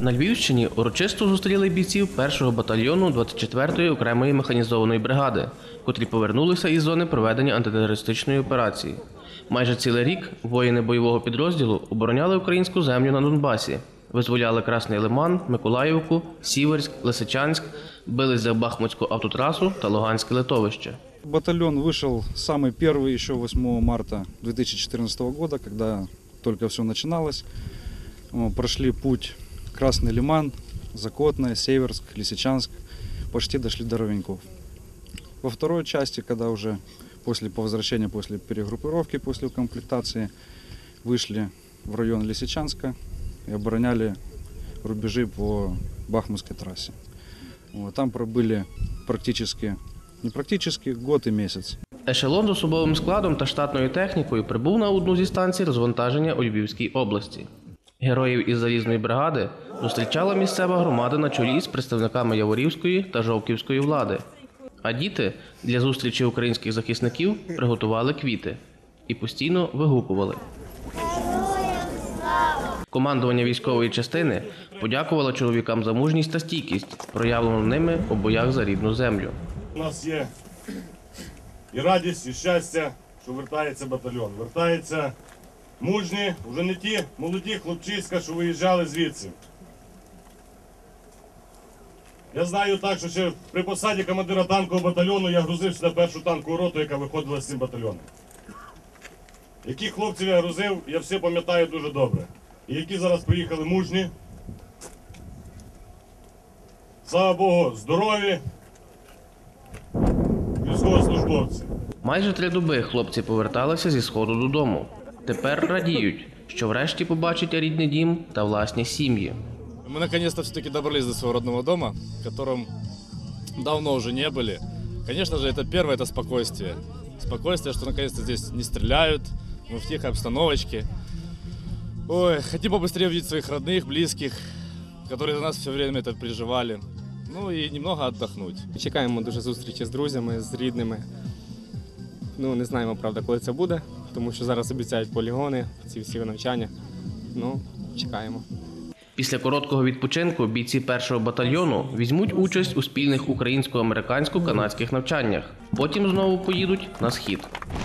На Львівщині урочисто зустріли бійців 1-го батальйону 24-ї окремої механізованої бригади, котрі повернулися із зони проведення антитерористичної операції. Майже цілий рік воїни бойового підрозділу обороняли українську землю на Донбасі, визволяли Красний Лиман, Миколаївку, Сіверськ, Лисичанськ, бились за Бахмутську автотрасу та Луганське литовище. Батальон вышел самый первый еще 8 марта 2014 года, когда только все начиналось. Прошли путь Красный Лиман, Закотное, Северск, Лисичанск, почти дошли до Ровеньков. Во второй части, когда уже по возвращению, после перегруппировки, после комплектации, вышли в район Лисичанска и обороняли рубежи по Бахмутской трассе. Там пробыли год і місяць. Ешелон з особовим складом та штатною технікою прибув на одну зі станцій розвантаження у Львівській області. Героїв із залізної бригади зустрічала місцева громада на чолі з представниками Яворівської та Жовківської влади. А діти для зустрічі українських захисників приготували квіти і постійно вигукували. Командування військової частини подякувало чоловікам за мужність та стійкість, проявлену ними у боях за рідну землю. У нас є і радість, і щастя, що вертається батальйон. Вертаються мужні, вже не ті молоді хлопчиська, що виїжджали звідси. Я знаю так, що ще при посаді командира танкового батальйону я грузив сюди першу танкову роту, яка виходила з цим батальйоном. Яких хлопців я грузив, я все пам'ятаю дуже добре. І які зараз приїхали мужні, слава Богу, здорові військовослужбовці. Майже 3 доби хлопці поверталися зі Сходу додому. Тепер радіють, що врешті побачать рідний дім та власні сім'ї. Мы наконец-то все-таки добрались до своего родного дома, в котором давно уже не были. Конечно же, это первое, это спокойствие. Спокойствие, что наконец-то здесь не стреляют, мы в тихой обстановочке. Ой, хотим побыстрее увидеть своих родных, близких, которые за нас все время это переживали. Ну і немного віддохнути. Чекаємо дуже зустрічі з друзями, з рідними. Ну, не знаємо, правда, коли це буде, тому що зараз обіцяють полігони, ці всі навчання. Ну, чекаємо. Після короткого відпочинку бійці 1-го батальйону візьмуть участь у спільних українсько-американсько-канадських навчаннях. Потім знову поїдуть на схід.